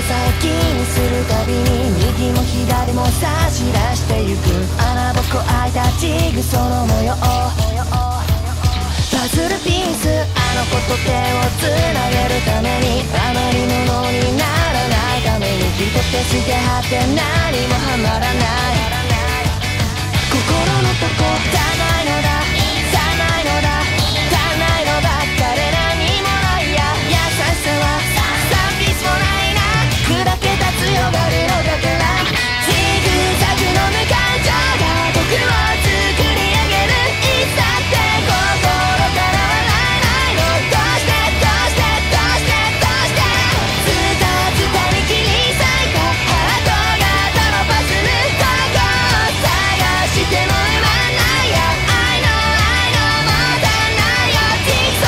さえ気にするたびに右も左も差し出してゆく穴ぼこ開いたジグソーの模様パズルピースあの子と手をつなげるためにあまりものにならないために一手してはって何もはまらない心のとこ足ないのだ足ないのだ足ないのばっかで何もないや優しさはサービスもないな砕けた強がりのかけらジグザグの無感情が僕を作り上げるいつだって心から笑えないのどうしてどうしてどうしてどうしてズタズタに切り裂いたハート型のパズルどこを探しても埋まんないよ I know I know もう足んないよジグソ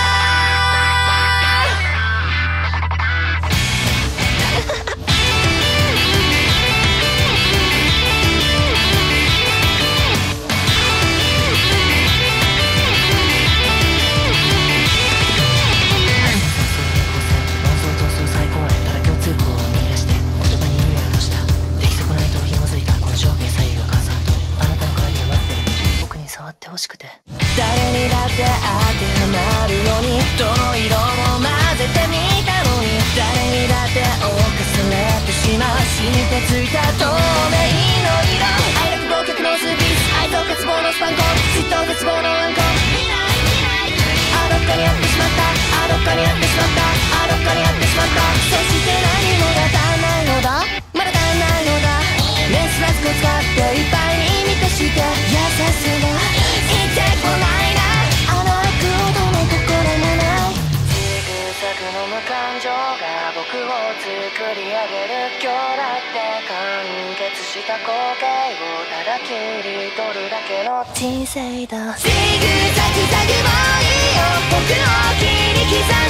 欲しくて誰にだって当てはまるようにどの色も混ぜてみたのに誰にだって侵されてしまうしてついた透明の色愛楽忘却のスピース愛と渇望のスパンコ嫉妬絶望のワンコあどっかにやってしまったあどっかにやってしまったあどっかにやってしまったそして何もが足んないのだまだ足んないのだメスマスクを使っていっぱいに満たして優しさが言ってこないなあの悪ほどの心もないジグザグの無感情が僕を作り上げる今日だって完結した光景をただ切り取るだけの人生だジグザグザグもいいよ僕を切り刻ん